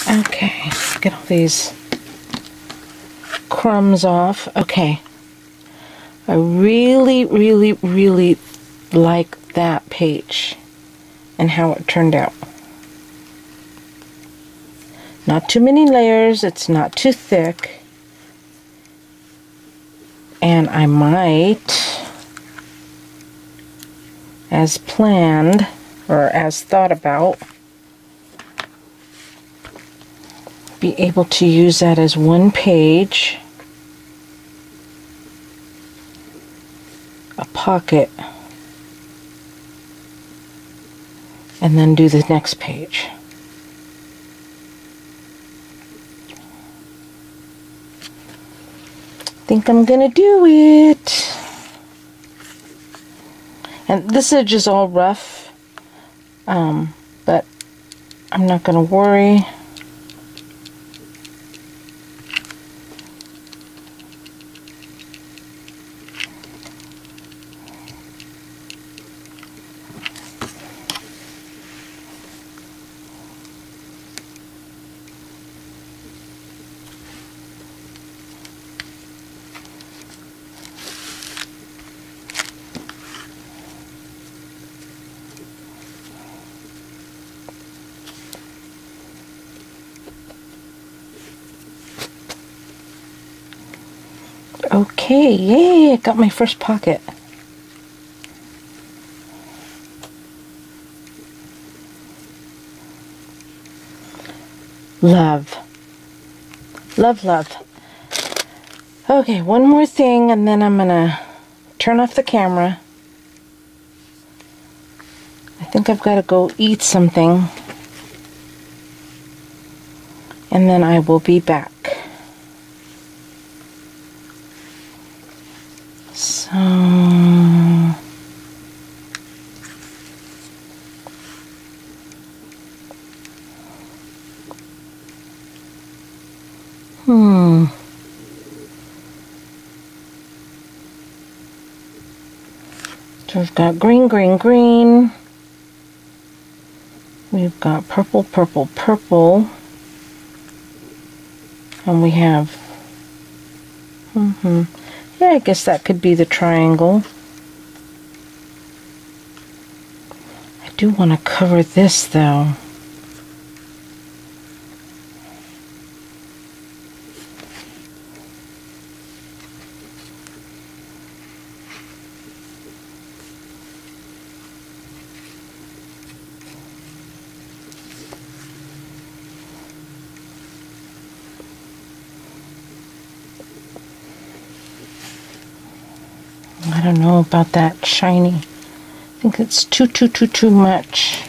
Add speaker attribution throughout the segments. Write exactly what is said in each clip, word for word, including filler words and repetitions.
Speaker 1: Okay, get all these crumbs off. Okay. I really, really, really like that page and how it turned out. Not too many layers, it's not too thick. And I might, as planned, or as thought about, be able to use that as one page, a pocket, and then do the next page. I think I'm gonna do it. And this edge is all rough, um, but I'm not gonna worry. Okay, yay, I got my first pocket. Love. Love, love. Okay, one more thing and then I'm gonna turn off the camera. I think I've got to go eat something. And then I will be back. So, hmm. So we've got green, green, green. We've got purple, purple, purple. And we have, mm-hmm. Yeah, I guess that could be the triangle. I do want to cover this though. I don't know about that shiny. I think it's too, too, too, too much.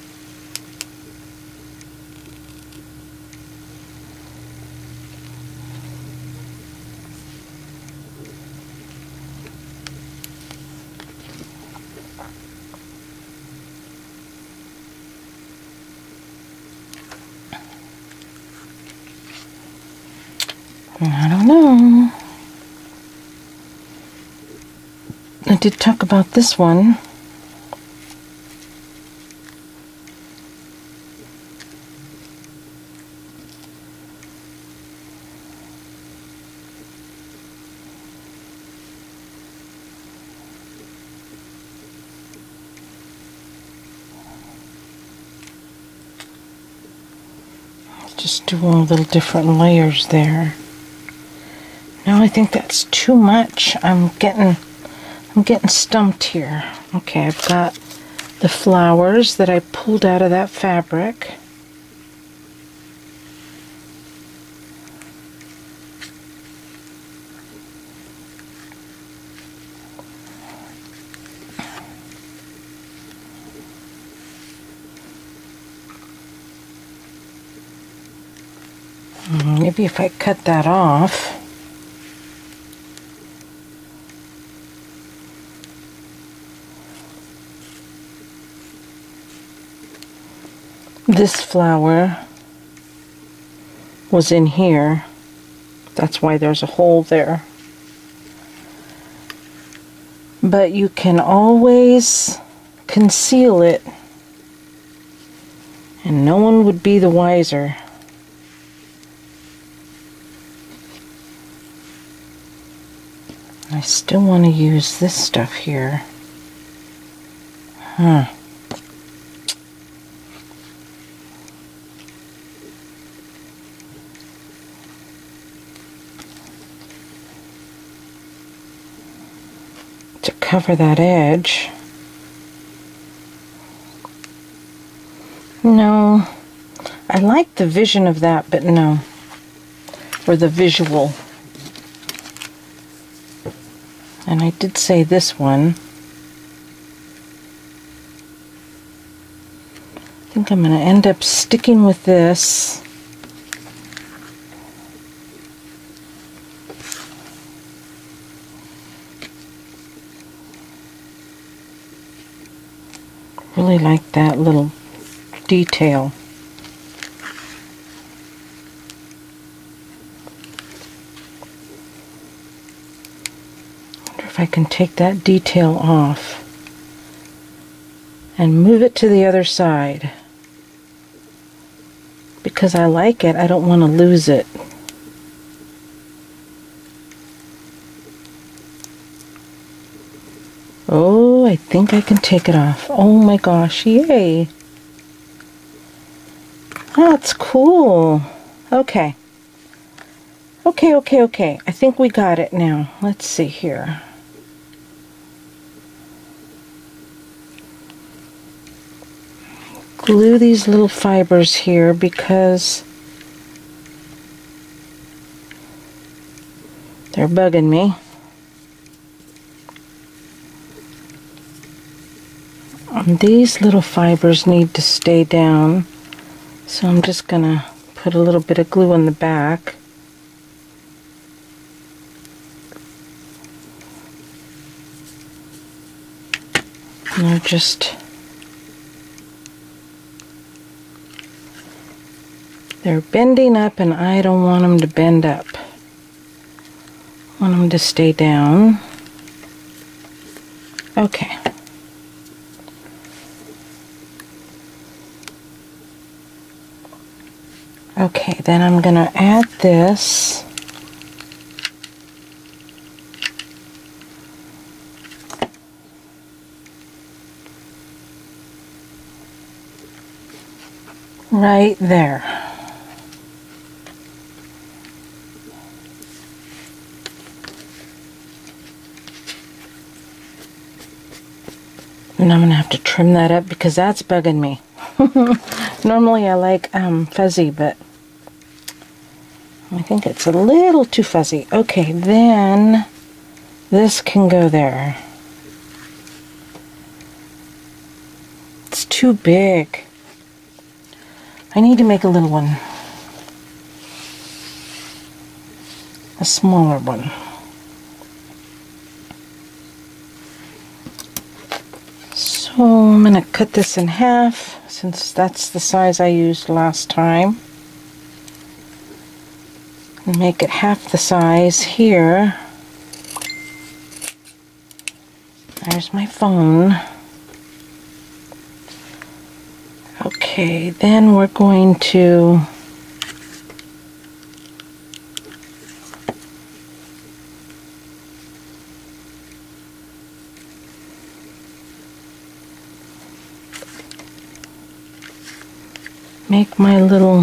Speaker 1: I don't know. I did talk about this one. Just do all little different layers there. No, I think that's too much. I'm getting I'm getting stumped here. Okay, I've got the flowers that I pulled out of that fabric. Maybe if I cut that off. This flower was in here. That's why there's a hole there. But you can always conceal it, and no one would be the wiser. I still want to use this stuff here. Huh. To cover that edge. No. I like the vision of that, but no. Or the visual. And I did say this one. I think I'm going to end up sticking with this. Really like that little detail. Wonder if I can take that detail off and move it to the other side. Because I like it, I don't want to lose it. Oh, I think I can take it off. Oh my gosh, yay. That's cool. Okay. Okay, okay, okay. I think we got it now. Let's see here. Glue these little fibers here because they're bugging me. And these little fibers need to stay down, so I'm just gonna put a little bit of glue on the back. And they're just they're bending up, and I don't want them to bend up. I want them to stay down. Okay. Okay, then I'm going to add this. Right there. And I'm going to have to trim that up because that's bugging me. Normally I like um, fuzzy, but I think it's a little too fuzzy. Okay, then this can go there. It's too big. I need to make a little one. A smaller one. So I'm going to cut this in half since that's the size I used last time. And make it half the size here. There's my phone. Okay, then we're going to make my little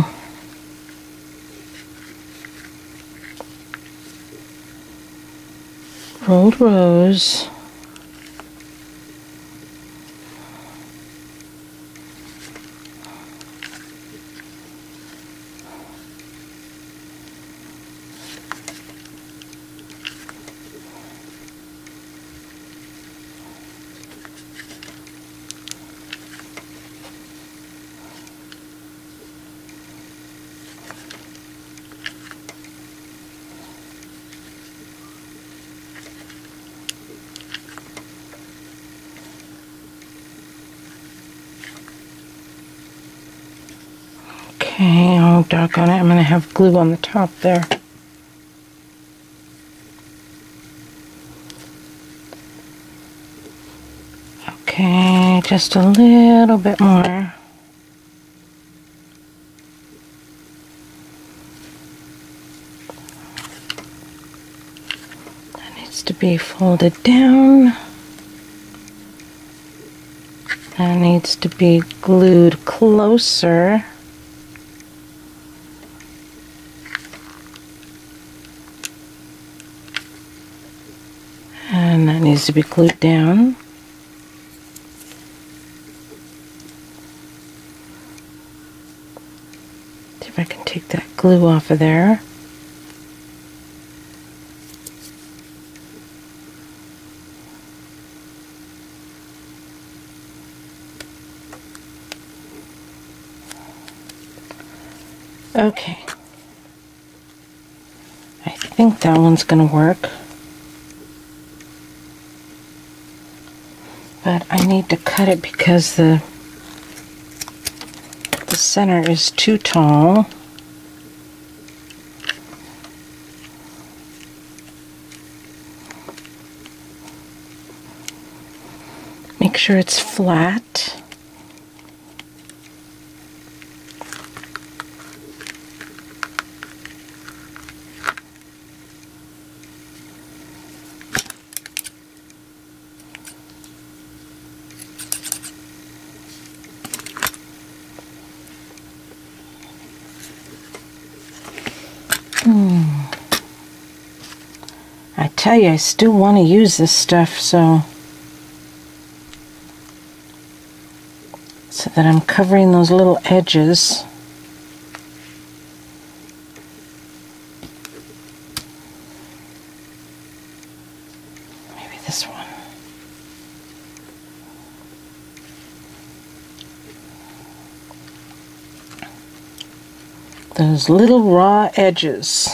Speaker 1: rolled rose. Okay, oh doggone it, I'm going to have glue on the top there. Okay, just a little bit more. That needs needs to be folded down. That needs to be glued closer. And that needs to be glued down. See if I can take that glue off of there. Okay. I think that one's going to work. But I need to cut it because the the center is too tall. Make sure it's flat. Hmm. I tell you, I still want to use this stuff, so so that I'm covering those little edges. Maybe this one. Those little raw edges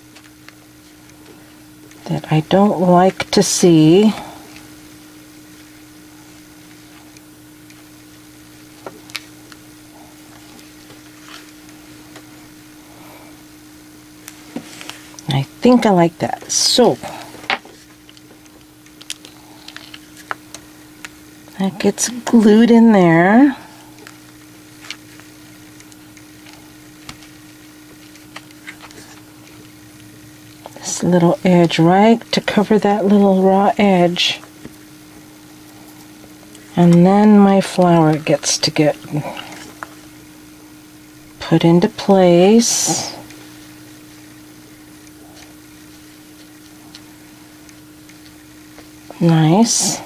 Speaker 1: that I don't like to see. I think I like that. So that gets glued in there. This little edge, right, to cover that little raw edge. And then my flower gets to get put into place. Nice.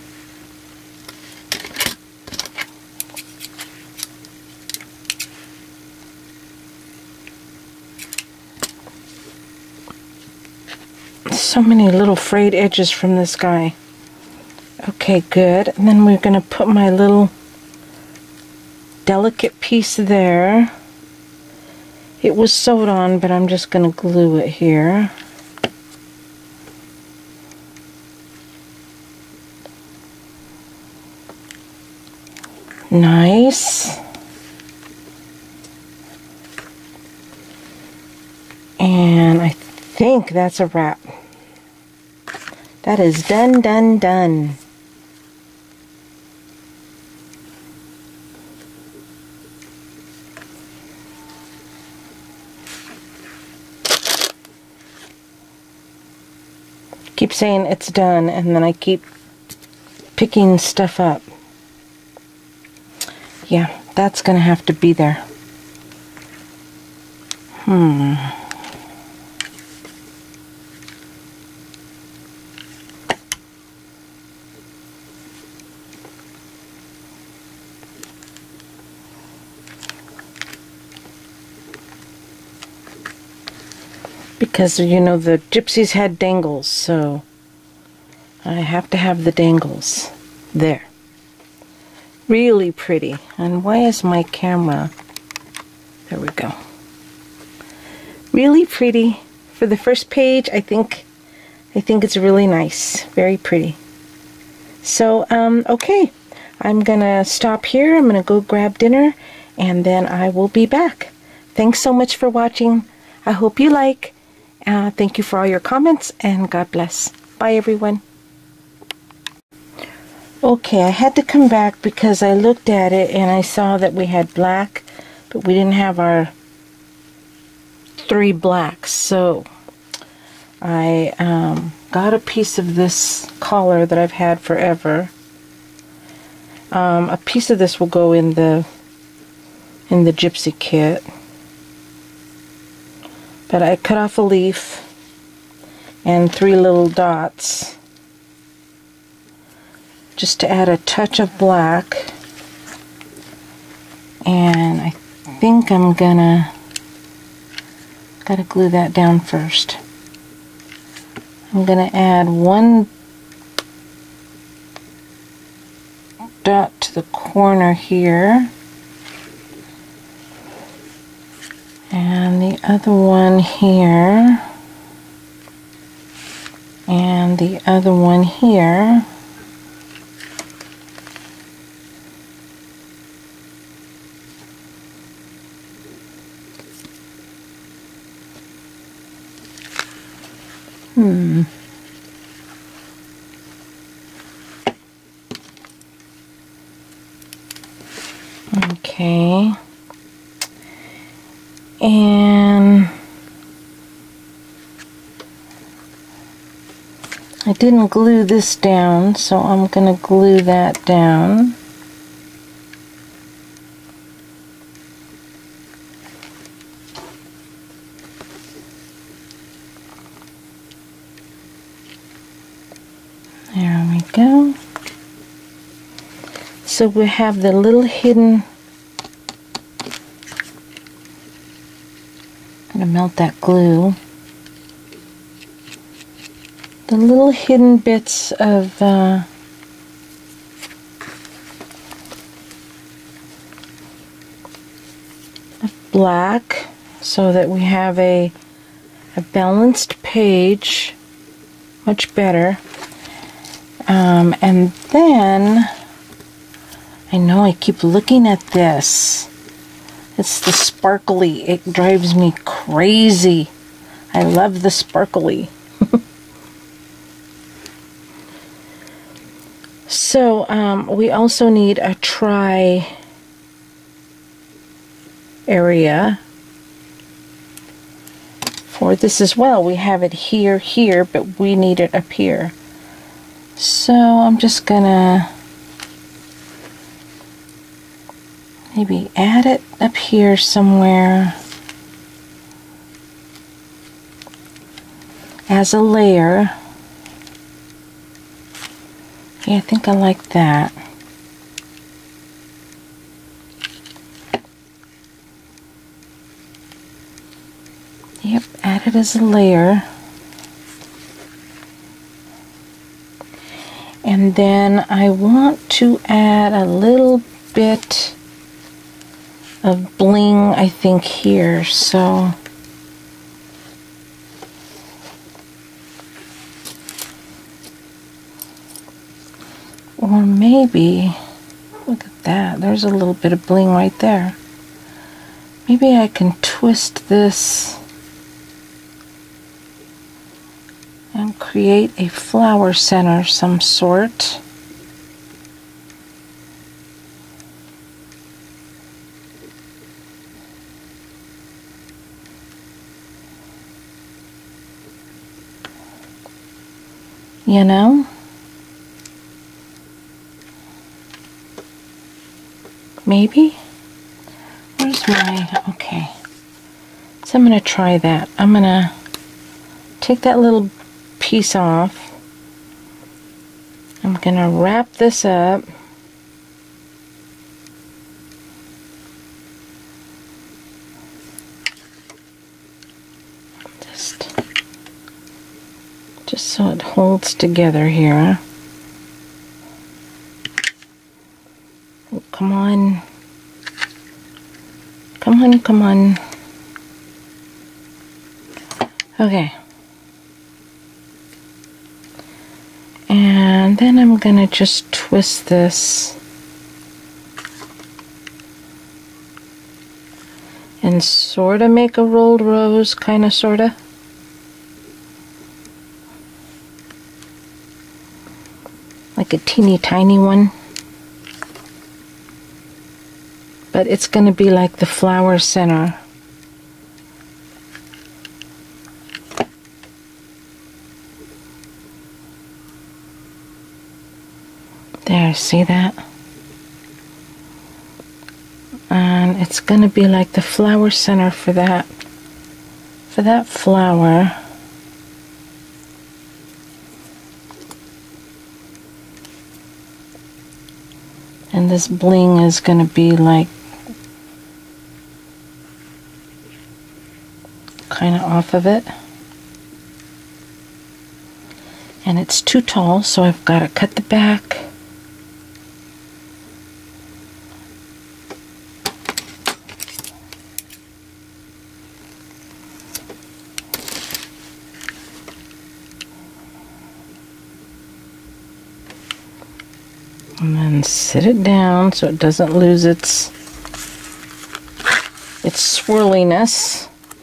Speaker 1: So many little frayed edges from this guy. Okay, good. And then we're going to put my little delicate piece there. It was sewed on, but I'm just going to glue it here. Nice. And I think that's a wrap. That is done, done, done. Keep saying it's done, and then I keep picking stuff up. Yeah, that's gonna have to be there. Hmm. Because, you know, the gypsies had dangles, so I have to have the dangles there. Really pretty. And why is my camera... There we go. Really pretty. For the first page, I think I think it's really nice. Very pretty. So, um, okay. I'm gonna stop here. I'm gonna go grab dinner, and then I will be back. Thanks so much for watching. I hope you like. Uh, thank you for all your comments, and God bless. Bye, everyone. Okay, I had to come back because I looked at it and I saw that we had black, but we didn't have our three blacks. So I um, got a piece of this collar that I've had forever. Um, a piece of this will go in the in the Gypsy kit. But I cut off a leaf and three little dots just to add a touch of black. And I think I'm gonna gotta glue that down first. I'm gonna add one dot to the corner here, and the other one here, and the other one here. Hmm. Okay. And I didn't glue this down, so I'm going to glue that down. There we go. So we have the little hidden, I'm going to melt that glue, the little hidden bits of uh, of black, so that we have a, a balanced page, much better. Um, and then, I know I keep looking at this. It's the sparkly. It drives me crazy. I love the sparkly. So, um, we also need a try area for this as well. We have it here, here, but we need it up here. So I'm just gonna maybe add it up here somewhere as a layer. Yeah, I think I like that. Yep, add it as a layer. And then I want to add a little bit of bling, I think, here. So or maybe, look at that, there's a little bit of bling right there. Maybe I can twist this and create a flower center of some sort. You know? Maybe? Where's my, okay. So I'm going to try that. I'm going to take that little piece off. I'm going to wrap this up. Just, just so it holds together here. Oh, come on. Come on, come on. Okay. And then I'm going to just twist this and sort of make a rolled rose, kind of, sort of. Like a teeny tiny one. But it's going to be like the flower center. There, see that? And it's going to be like the flower center for that, for that flower. And this bling is going to be like kind of off of it. And it's too tall, so I've got to cut the back. And then sit it down so it doesn't lose its its swirliness.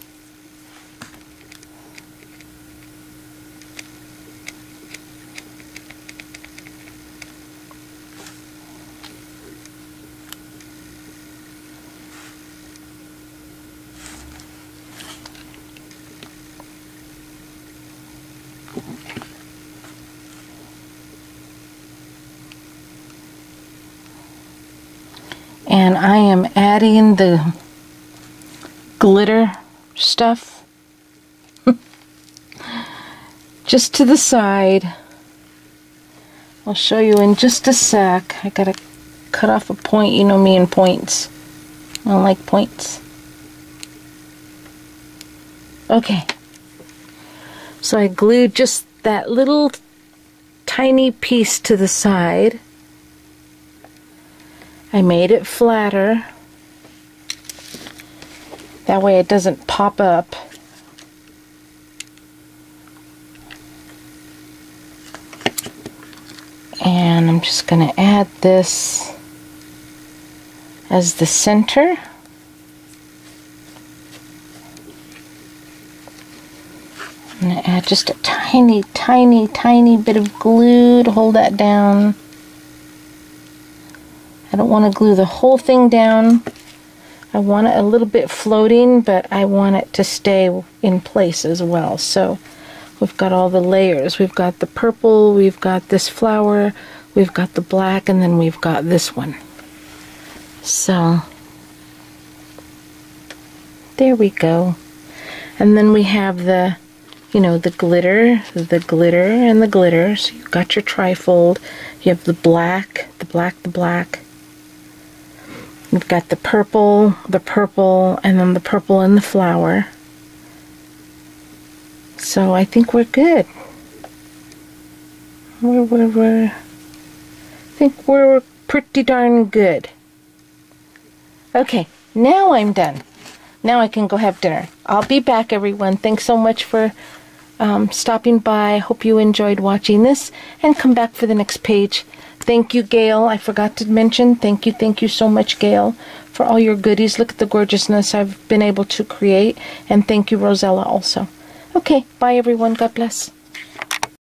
Speaker 1: And I am adding the glitter stuff just to the side. I'll show you in just a sec. I gotta cut off a point. You know me and points. I don't like points. Okay. So I glued just that little tiny piece to the side. I made it flatter. That way it doesn't pop up. And I'm just going to add this as the center. I'm going to add just a tiny, tiny, tiny bit of glue to hold that down. I don't want to glue the whole thing down. I want it a little bit floating, but I want it to stay in place as well. So we've got all the layers. We've got the purple, we've got this flower, we've got the black, and then we've got this one. So there we go. And then we have the, you know, the glitter, the glitter, and the glitter. So you've got your trifold. You have the black, the black, the black. We've got the purple, the purple, and then the purple and the flower. So I think we're good. We're, we're, we're, I think we're pretty darn good. Okay, now I'm done. Now I can go have dinner. I'll be back, everyone. Thanks so much for um, stopping by. Hope you enjoyed watching this, and come back for the next page. Thank you, Gail. I forgot to mention, thank you, thank you so much, Gail, for all your goodies. Look at the gorgeousness I've been able to create. And thank you, Rosella, also. Okay, bye, everyone. God bless.